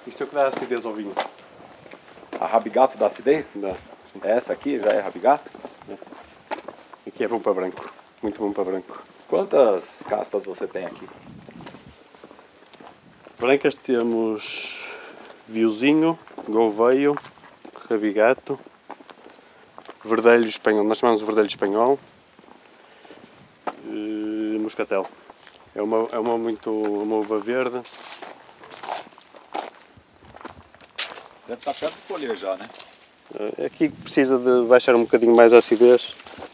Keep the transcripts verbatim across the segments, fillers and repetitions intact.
Isto é o que dá acidez ao vinho. A Rabigato dá acidez? Dá. Essa aqui já é Rabigato? Aqui é bom para branco. Muito bom para branco. Quantas castas você tem aqui? Brancas temos Viozinho, Gouveio, Rabigato, Verdelho espanhol, nós chamamos de Verdelho espanhol, e Moscatel. É uma, é uma, muito, uma uva verde. Deve estar perto de colher já, né? Aqui precisa de baixar um bocadinho mais a acidez.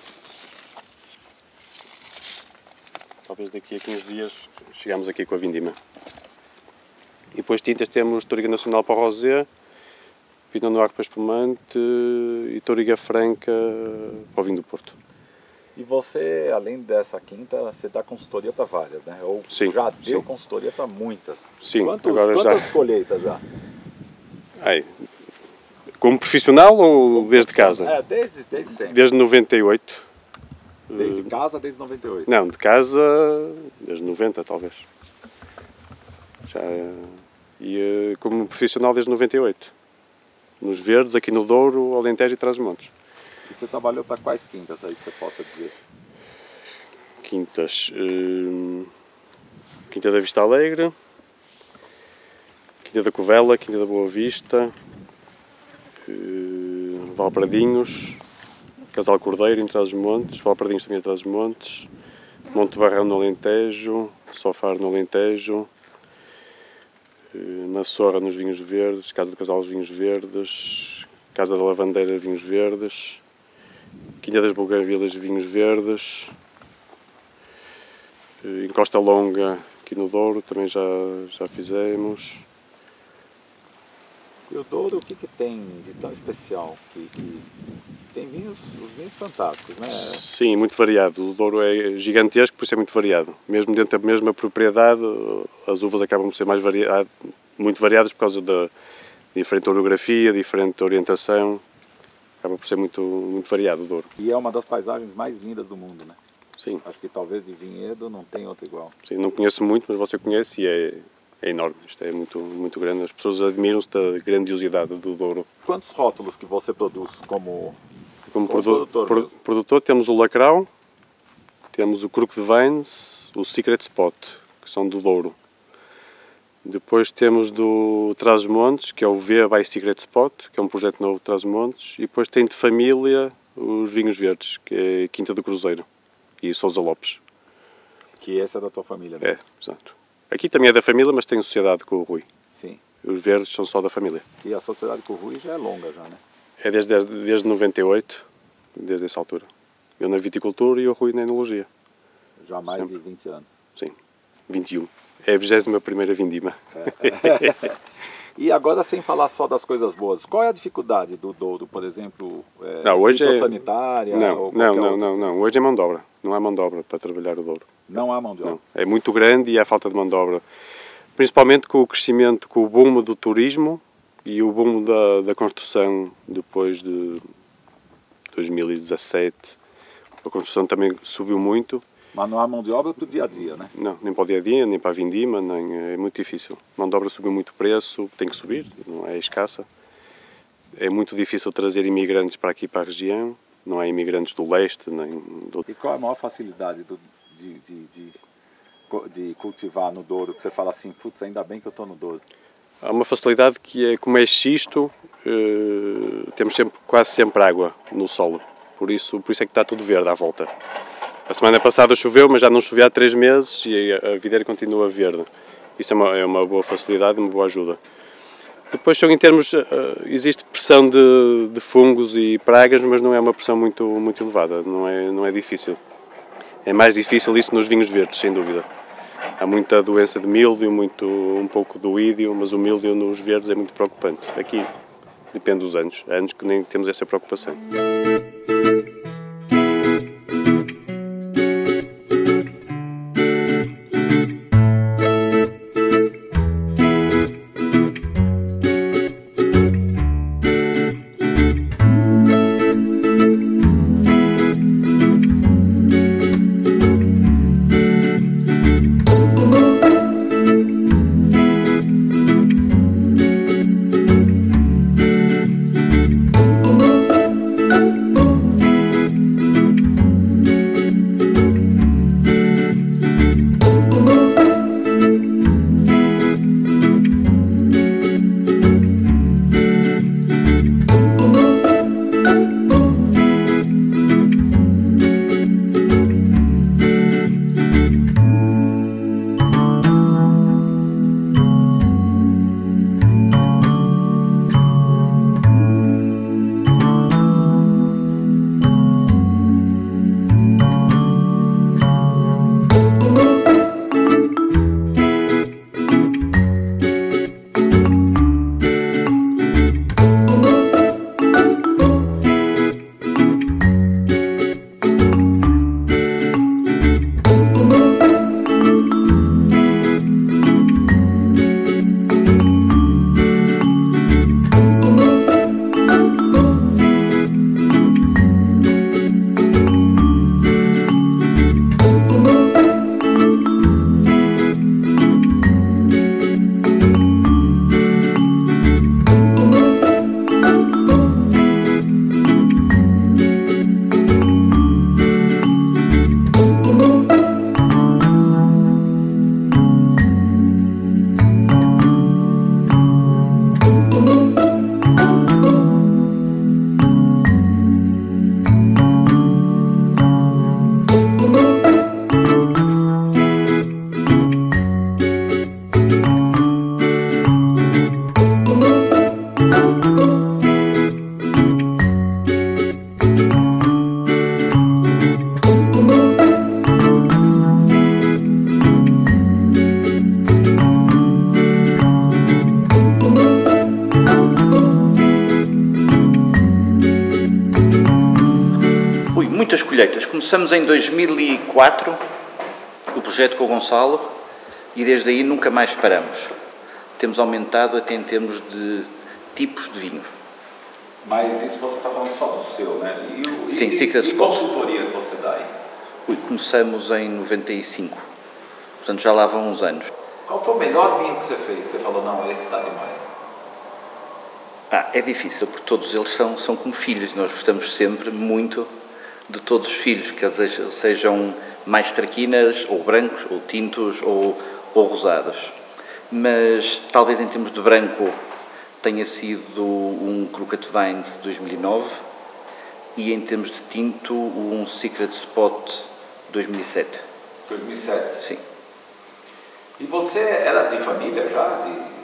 Talvez daqui a quinze dias chegamos aqui com a vindima. E depois tintas temos Touriga Nacional para o Rosé, Pinot Noir para espumante e Touriga Franca para o vinho do Porto. E você, além dessa quinta, você dá consultoria para várias, né? Ou Sim, já deu sim. consultoria para muitas. Sim, Quantos, agora quantas já. colheitas já? Ai, como profissional ou como desde casa? É, desde, desde sempre. Desde noventa e oito. Desde casa, desde noventa e oito? Não, de casa desde noventa talvez. Já, e como profissional desde noventa e oito. Nos Verdes, aqui no Douro, Alentejo e Trás-os-Montes. E você trabalhou para quais quintas aí que você possa dizer? Quintas. Hum, Quinta da Vista Alegre, Quinta da Covela, Quinta da Boa Vista, hum, Valpradinhos, Casal Cordeiro em Trás-os-Montes, Valpradinhos também em Trás-os-Montes, Monte Barrão no Alentejo, Sofar no Alentejo, hum, Massorra nos Vinhos Verdes, Casa do Casal dos Vinhos Verdes, Casa da Lavandeira Vinhos Verdes, Quinta das Bougainvillas Vinhos Verdes, em Costa Longa, aqui no Douro, também já, já fizemos. E o Douro, o que, que tem de tão especial? Que, que tem vinhos, os vinhos fantásticos, né? Sim, muito variado. O Douro é gigantesco, por isso é muito variado. Mesmo dentro da mesma propriedade, as uvas acabam por ser mais variadas, muito variadas por causa da diferente orografia, diferente orientação. Acaba por ser muito, muito variado o Douro. E é uma das paisagens mais lindas do mundo, né? Sim. Acho que talvez de vinhedo não tem outro igual. Sim, não conheço muito, mas você conhece e é, é enorme. Isto é muito, muito grande. As pessoas admiram-se da grandiosidade do Douro. Quantos rótulos que você produz como, como, como produ produtor? Pro, produtor temos o Lacrau, temos o Crook de Vines, o Secret Spot, que são do Douro. Depois temos do Trás-os-Montes, que é o V by Secret Spot, que é um projeto novo de Trás-os-Montes. E depois tem de família os Vinhos Verdes, que é Quinta do Cruzeiro e Sousa Lopes. Que esse é da tua família, né? É, exato. Aqui também é da família, mas tem sociedade com o Rui. Sim. Os Verdes são só da família. E a sociedade com o Rui já é longa, já, né? É desde, desde, desde noventa e oito, desde essa altura. Eu na viticultura e o Rui na enologia. Já há mais Sempre. de vinte anos. Sim, vinte e um. É a vigésima primeira vindima. É. E agora, sem falar só das coisas boas, qual é a dificuldade do Douro, por exemplo, é, não, hoje fitossanitária? É... Não, ou não, não, outra? não, não. Hoje é mão de obra. Não há mão de obra para trabalhar o Douro. Não há mão de obra? Não. É muito grande e há falta de mão de obra. Principalmente com o crescimento, com o boom do turismo e o boom da, da construção depois de dois mil e dezassete. A construção também subiu muito. Mas não há mão de obra para o dia a dia, né? Não, nem para o dia a dia, nem para a vindima, nem, é muito difícil. A mão de obra subiu muito o preço, tem que subir, não é escassa. É muito difícil trazer imigrantes para aqui, para a região. Não há imigrantes do leste, nem do... E qual é a maior facilidade do, de, de, de, de cultivar no Douro? Que você fala assim, putz, ainda bem que eu estou no Douro. Há uma facilidade que é, como é xisto, eh, temos sempre, quase sempre água no solo. Por isso, por isso é que está tudo verde à volta. A semana passada choveu, mas já não chovia há três meses e a videira continua verde. Isso é uma, é uma boa facilidade e uma boa ajuda. Depois, em termos, existe pressão de, de fungos e pragas, mas não é uma pressão muito, muito elevada, não é, não é difícil. É mais difícil isso nos vinhos verdes, sem dúvida. Há muita doença de míldio, muito, um pouco do ídio, mas o míldio nos verdes é muito preocupante. Aqui depende dos anos, há anos que nem temos essa preocupação. colheitas. Começamos em dois mil e quatro, o projeto com o Gonçalo, e desde aí nunca mais paramos. Temos aumentado até em termos de tipos de vinho. Mas isso você está falando só do seu, né? E, o, Sim, e, Secret e Spot. consultoria que você dá aí? Ui, começamos em noventa e cinco, portanto já lá vão uns anos. Qual foi o melhor vinho que você fez? Que você falou, não, esse está demais. Ah, é difícil, porque todos eles são, são como filhos. Nós gostamos sempre muito de todos os filhos, que eles sejam mais traquinas, ou brancos, ou tintos, ou, ou rosados. Mas talvez em termos de branco tenha sido um Crooked Vines de dois mil e nove e em termos de tinto um Secret Spot de dois mil e sete. dois mil e sete? Sim. E você era de família já? De eh,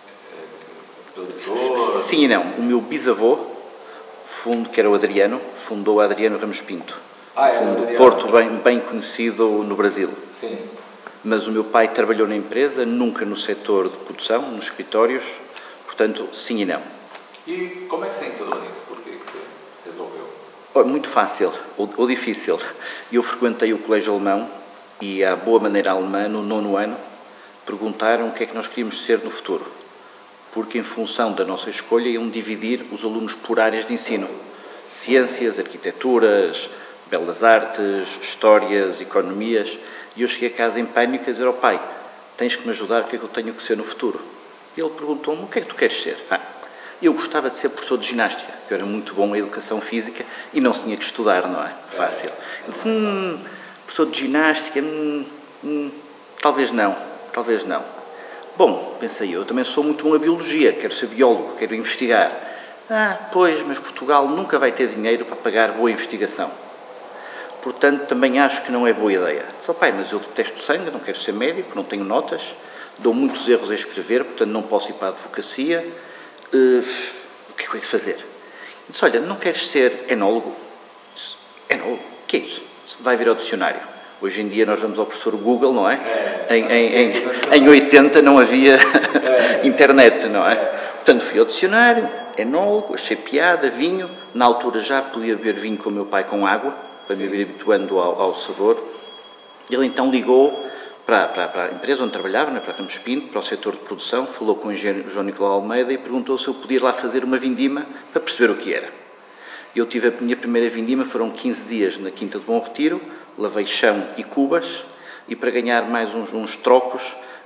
produtor? Sim e não. O meu bisavô, fundo, que era o Adriano, fundou a Adriano Ramos Pinto. Ah, é, fundo Adriano. Porto bem, bem conhecido no Brasil. Sim. Mas o meu pai trabalhou na empresa, nunca no setor de produção, nos escritórios, portanto, sim e não. E como é que você entrou nisso? Por que que você resolveu? Oh, muito fácil, ou, ou difícil. Eu frequentei o colégio alemão e, à boa maneira alemã, no nono ano, perguntaram o que é que nós queríamos ser no futuro. Porque, em função da nossa escolha, iam dividir os alunos por áreas de ensino. Ciências, arquiteturas, belas artes, histórias, economias. E eu cheguei a casa em pânico a dizer ao pai, tens que me ajudar, o que é que eu tenho que ser no futuro? E ele perguntou-me, o que é que tu queres ser? Ah, eu gostava de ser professor de ginástica, que eu era muito bom em educação física e não se tinha que estudar, não é? Fácil. Ele disse, hum, professor de ginástica, hum, hum, talvez não, talvez não. Bom, pensei eu, eu também sou muito bom a biologia, quero ser biólogo, quero investigar. Ah, pois, mas Portugal nunca vai ter dinheiro para pagar boa investigação. Portanto, também acho que não é boa ideia. Disse, oh, pai, mas eu detesto sangue, não quero ser médico, não tenho notas, dou muitos erros a escrever, portanto não posso ir para a advocacia. Uh, o que é que eu hei de fazer? Disse, olha, não queres ser enólogo? Disse, enólogo? O que é isso? Disse, vai vir ao dicionário. Hoje em dia nós vamos ao professor Google, não é? é em, em, em, em oitenta não havia é, internet, não é? é? Portanto, fui ao dicionário, enólogo, achei piada, vinho. Na altura já podia beber vinho com o meu pai com água, para Sim. me ir habituando ao, ao sabor. Ele então ligou para, para, para a empresa onde trabalhava, para Ramos Pinto, para o setor de produção, falou com o engenheiro João Nicolau Almeida e perguntou se eu podia ir lá fazer uma vindima para perceber o que era. Eu tive a minha primeira vindima, foram quinze dias na Quinta de Bom Retiro, lavei chão e cubas e para ganhar mais uns, uns trocos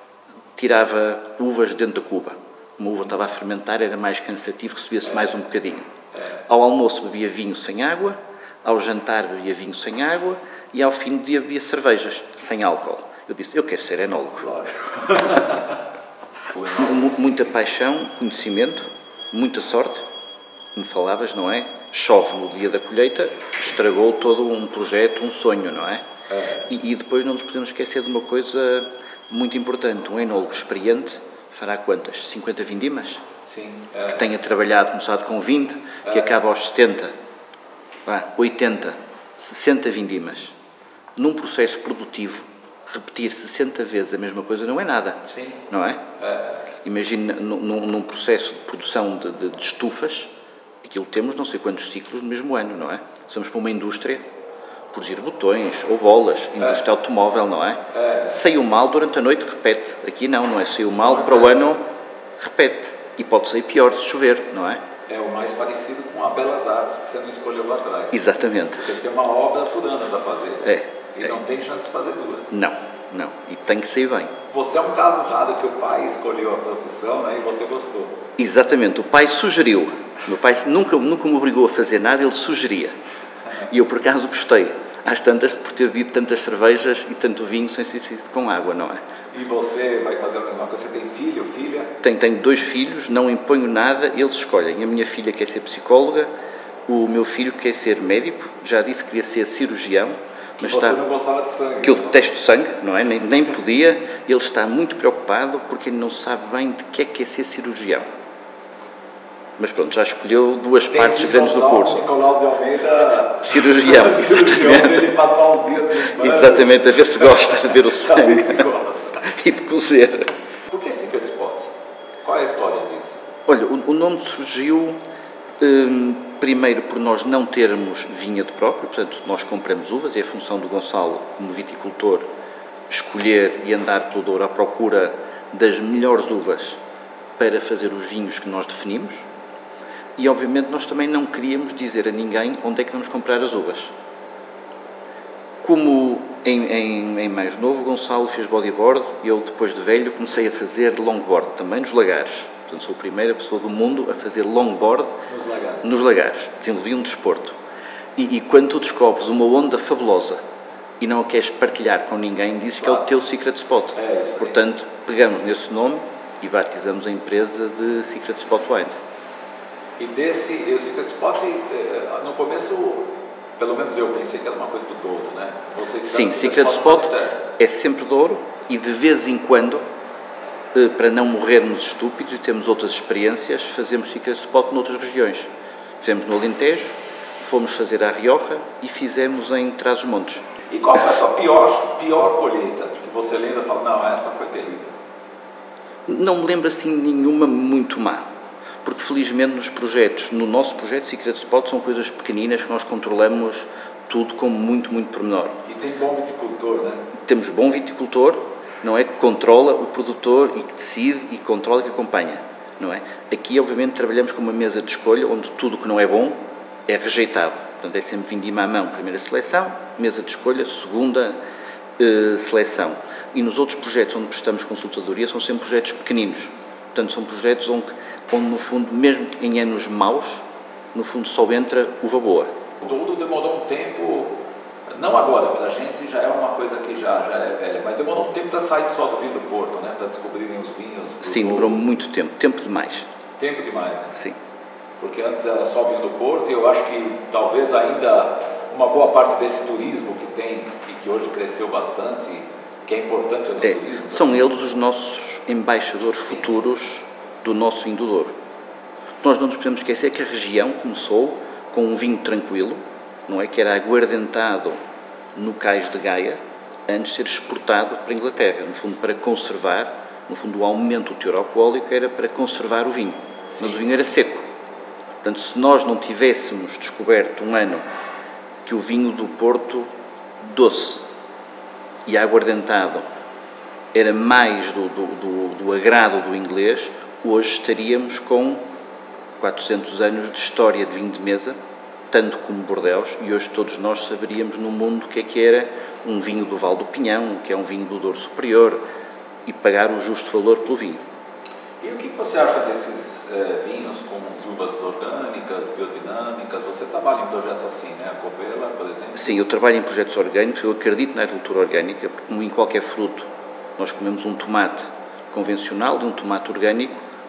tirava uvas dentro da cuba. Uma uva estava a fermentar, era mais cansativo, recebia-se mais um bocadinho. Ao almoço bebia vinho sem água, ao jantar bebia vinho sem água e ao fim do dia bebia cervejas sem álcool. Eu disse, eu quero ser enólogo. Muita paixão, conhecimento, muita sorte. Como falavas, não é? Chove no dia da colheita, estragou todo um projeto, um sonho, não é? é. E, e depois não nos podemos esquecer de uma coisa muito importante. Um enólogo experiente fará quantas? cinquenta vindimas? Sim. É. Que tenha trabalhado, começado com vinte, é. que acaba aos setenta, oitenta, sessenta vindimas. Num processo produtivo, repetir sessenta vezes a mesma coisa não é nada. Sim. Não é? é. Imagina num, num processo de produção de, de, de estufas, aquilo temos não sei quantos ciclos no mesmo ano, não é? Somos para uma indústria, produzir botões ou bolas, indústria é. automóvel, não é? é? Saiu mal durante a noite, repete. Aqui não, não é? Saiu mal, para o ano, repete. E pode sair pior se chover, não é? É o mais parecido com a Belas Artes que você não escolheu lá atrás. Exatamente. Porque você tem uma obra por ano para fazer. É. E é. não tem chance de fazer duas. Não, não. E tem que sair bem. Você é um caso raro que o pai escolheu a profissão, né, e você gostou. Exatamente. O pai sugeriu. Meu pai nunca, nunca me obrigou a fazer nada, ele sugeria. E eu, por acaso, gostei. Às tantas, por ter bebido tantas cervejas e tanto vinho sem ser sido com água, não é? E você vai fazer a mesma coisa? Você tem filho, filha? Tenho, tenho dois filhos, não imponho nada, eles escolhem. A minha filha quer ser psicóloga, o meu filho quer ser médico, já disse que queria ser cirurgião. Mas você está, não gostava de sangue? Que eu detesto sangue, não é? Nem, nem podia. Ele está muito preocupado porque ele não sabe bem de que é que é ser cirurgião. Mas pronto, já escolheu duas Tem partes grandes do curso. O Nicolau de Almeida... Cirurgião, cirurgião ele passar uns dias limpando. Exatamente, a ver se gosta de ver o sangue. Se gosta. E de cozer. Por que Secret Spot? Qual é a história disso? Olha, o, o nome surgiu... Hum, primeiro por nós não termos vinhedo próprio, portanto nós compramos uvas, é a função do Gonçalo como viticultor escolher e andar pelo Douro à procura das melhores uvas para fazer os vinhos que nós definimos, e obviamente nós também não queríamos dizer a ninguém onde é que vamos comprar as uvas. Como em, em, em mais novo, o Gonçalo fez bodyboard e eu, depois de velho, comecei a fazer longboard, também nos lagares. Portanto, sou a primeira pessoa do mundo a fazer longboard Nos lagares. Nos lagares. Desenvolvi um desporto. E, e quando tu descobres uma onda fabulosa e não a queres partilhar com ninguém, dizes claro. Que é o teu secret spot. É isso. Portanto, pegamos nesse nome e batizamos a empresa de Secret Spot Wines. E desse, o Secret Spot, no começo, pelo menos eu pensei que era uma coisa do Douro, né? Vocês Sim, Secret Spot é sempre Douro e de vez em quando, para não morrermos estúpidos e termos outras experiências, fazemos Secret Spot noutras regiões. Fizemos no Alentejo, fomos fazer a Rioja e fizemos em Trás-os-Montes. E qual foi a tua pior, pior colheita? Que você lembra e fala, não, essa foi terrível. Não me lembro assim nenhuma muito má, porque felizmente nos projetos, no nosso projeto Secret Spot, são coisas pequeninas que nós controlamos tudo com muito, muito pormenor. E tem bom viticultor, né? Temos bom viticultor, não é, que controla o produtor e que decide e controla e que acompanha, não é? Aqui, obviamente, trabalhamos com uma mesa de escolha onde tudo que não é bom é rejeitado. Portanto, é sempre vindima à mão, primeira seleção, mesa de escolha, segunda eh, seleção. E nos outros projetos onde prestamos consultadoria são sempre projetos pequeninos. Portanto, são projetos onde, onde no fundo, mesmo em anos maus, no fundo só entra uva boa. Tudo demorou um tempo, não agora, para a gente já é uma coisa que já, já é velha, mas demorou um tempo para sair só do vinho do Porto, né? Para descobrirem os vinhos. Sim, demorou muito tempo, tempo demais. Tempo demais, né? Sim. Porque antes era só vinho do Porto e eu acho que talvez ainda uma boa parte desse turismo que tem e que hoje cresceu bastante, que é importante no é, turismo. São eles os nossos embaixadores Sim. futuros do nosso vinho do Douro. Nós não nos podemos esquecer que a região começou com um vinho tranquilo, não é, que era aguardentado no cais de Gaia, antes de ser exportado para a Inglaterra, no fundo para conservar, no fundo o aumento do teor alcoólico era para conservar o vinho, Sim. mas o vinho era seco. Portanto, se nós não tivéssemos descoberto um ano que o vinho do Porto doce e aguardentado era mais do, do, do, do agrado do inglês, hoje estaríamos com quatrocentos anos de história de vinho de mesa, tanto como Bordeaux, e hoje todos nós saberíamos no mundo o que é que era um vinho do Val do Pinhão, o que é um vinho do Douro Superior, e pagar o justo valor pelo vinho. E o que você acha desses eh, vinhos com uvas orgânicas, biodinâmicas? Você trabalha em projetos assim, né? A Covela, por exemplo? Sim, eu trabalho em projetos orgânicos, eu acredito na agricultura orgânica, porque como em qualquer fruto, nós comemos um tomate convencional e um tomate orgânico,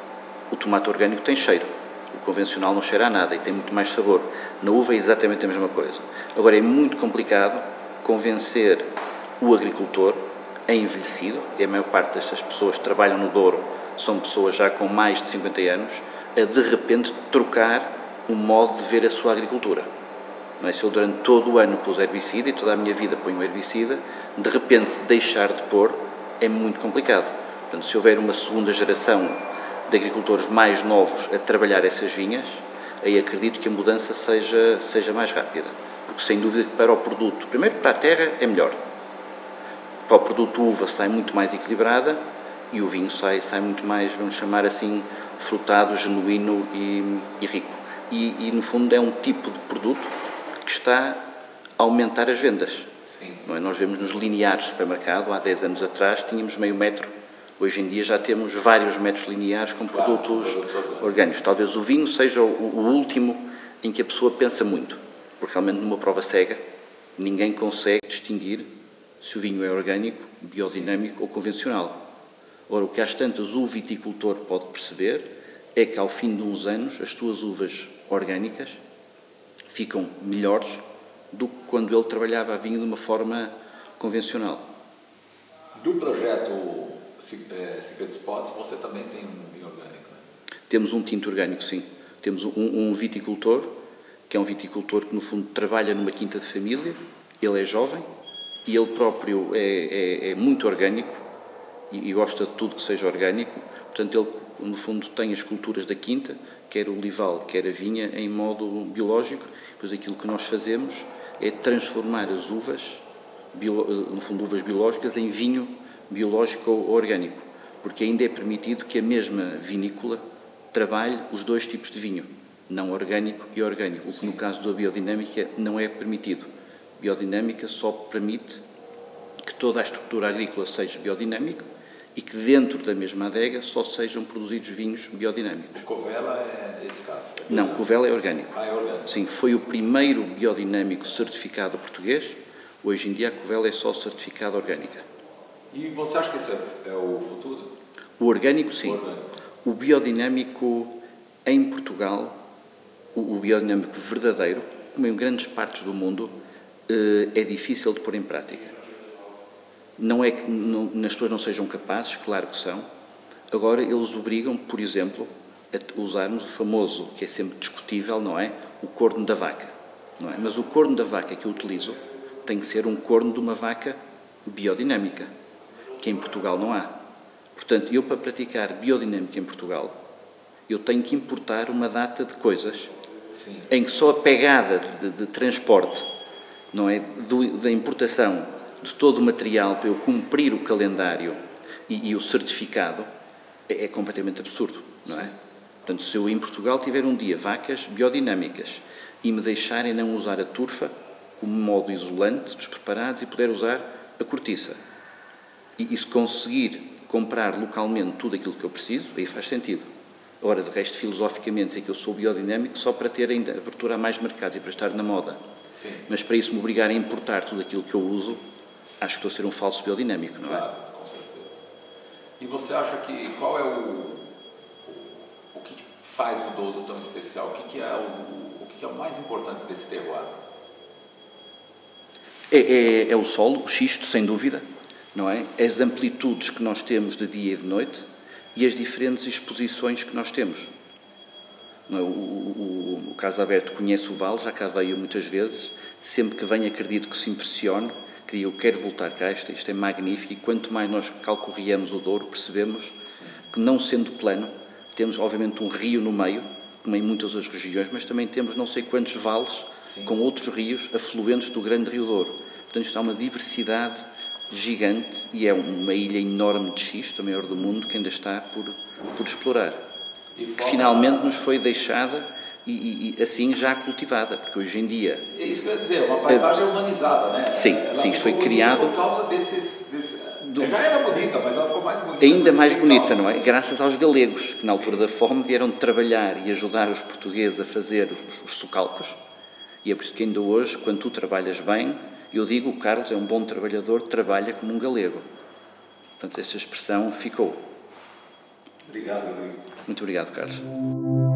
o tomate orgânico tem cheiro, o convencional não cheira a nada e tem muito mais sabor. Na uva é exatamente a mesma coisa. Agora, é muito complicado convencer o agricultor, é envelhecido, e a maior parte destas pessoas que trabalham no Douro são pessoas já com mais de cinquenta anos, a de repente trocar o modo de ver a sua agricultura. Não é? Se eu durante todo o ano pus herbicida e toda a minha vida ponho herbicida, de repente deixar de pôr é muito complicado. Portanto, se houver uma segunda geração de agricultores mais novos a trabalhar essas vinhas, aí acredito que a mudança seja, seja mais rápida. Porque sem dúvida que para o produto, primeiro para a terra é melhor. Para o produto uva sai muito mais equilibrada e o vinho sai, sai muito mais, vamos chamar assim, frutado, genuíno e, e rico. E, e, no fundo, é um tipo de produto que está a aumentar as vendas. Sim. Não é? Nós vemos nos lineares do supermercado, há dez anos atrás, tínhamos meio metro. Hoje em dia já temos vários metros lineares com claro, produtos orgânicos. orgânicos. Talvez o vinho seja o, o último em que a pessoa pensa muito, porque realmente numa prova cega ninguém consegue distinguir se o vinho é orgânico, biodinâmico ou convencional. Ora, o que às tantas o viticultor pode perceber é que ao fim de uns anos as suas uvas orgânicas ficam melhores do que quando ele trabalhava a vinho de uma forma convencional. Do projeto Secret Spots, você também tem um vinho orgânico, né? Temos um tinto orgânico, sim. Temos um, um viticultor, que é um viticultor que no fundo trabalha numa quinta de família, ele é jovem e ele próprio é, é, é muito orgânico e, e gosta de tudo que seja orgânico, portanto ele no fundo tem as culturas da quinta, quer o olival, quer a vinha, em modo biológico. Depois aquilo que nós fazemos é transformar as uvas, no fundo uvas biológicas, em vinho biológico ou orgânico, porque ainda é permitido que a mesma vinícola trabalhe os dois tipos de vinho, não orgânico e orgânico, o que no caso da biodinâmica não é permitido. Biodinâmica só permite que toda a estrutura agrícola seja biodinâmica e que dentro da mesma adega só sejam produzidos vinhos biodinâmicos. Covela é esse caso? É não, Covela é orgânico. Ah, é orgânico. Sim, foi o primeiro biodinâmico certificado português. Hoje em dia a Covela é só certificada orgânica. E você acha que esse é o futuro? O orgânico, sim. O, orgânico. O biodinâmico em Portugal, o, o biodinâmico verdadeiro, como em grandes partes do mundo, é difícil de pôr em prática. Não é que não, as pessoas não sejam capazes, claro que são. Agora, eles obrigam, por exemplo, a usarmos o famoso, que é sempre discutível, não é? O corno da vaca. Não é? Mas o corno da vaca que eu utilizo tem que ser um corno de uma vaca biodinâmica, que em Portugal não há. Portanto, eu para praticar biodinâmica em Portugal, eu tenho que importar uma data de coisas. Sim. Em que só a pegada de, de transporte, não é, do, da importação de todo o material para eu cumprir o calendário e, e o certificado é, é completamente absurdo, não é? Portanto, se eu em Portugal tiver um dia vacas biodinâmicas e me deixarem não usar a turfa como modo isolante dos preparados e puder usar a cortiça, e, e se conseguir comprar localmente tudo aquilo que eu preciso, aí faz sentido. Ora, de resto, filosoficamente, sei que eu sou biodinâmico só para ter ainda abertura a mais mercados e para estar na moda. Sim. Mas para isso me obrigar a importar tudo aquilo que eu uso, acho que estou a ser um falso biodinâmico, não é? Claro, com certeza. E você acha que, qual é o, o, o que faz o Douro tão especial? O que, que, é, o, o que é o mais importante desse terroir? É, é, é o solo, o xisto, sem dúvida, não é? As amplitudes que nós temos de dia e de noite e as diferentes exposições que nós temos. Não é? O, o, o Casa Aberto conhece o vale, já cá veio muitas vezes, sempre que venho acredito que se impressione, que eu quero voltar cá, isto, isto é magnífico, e quanto mais nós calcorreamos o Douro, percebemos Sim. que não sendo plano, temos obviamente um rio no meio, como em muitas outras regiões, mas também temos não sei quantos vales Sim. com outros rios afluentes do grande Rio Douro. Portanto, isto há uma diversidade gigante e é uma ilha enorme de xisto, a maior do mundo, que ainda está por, por explorar. Que finalmente nos foi deixada e, e, e assim já cultivada, porque hoje em dia... É isso que eu ia dizer, uma paisagem é, humanizada, né? Sim, ela sim, isto foi criado... Por causa desses... desses do, já era bonita, mas ela ficou mais bonita. Ainda mais bonita, não é? Graças aos galegos, que na altura Sim. da fome vieram trabalhar e ajudar os portugueses a fazer os, os socalcos. E é por isso que ainda hoje, quando tu trabalhas bem, eu digo, o Carlos é um bom trabalhador, trabalha como um galego. Portanto, esta expressão ficou. Obrigado, Luís. Muito obrigado, Carlos.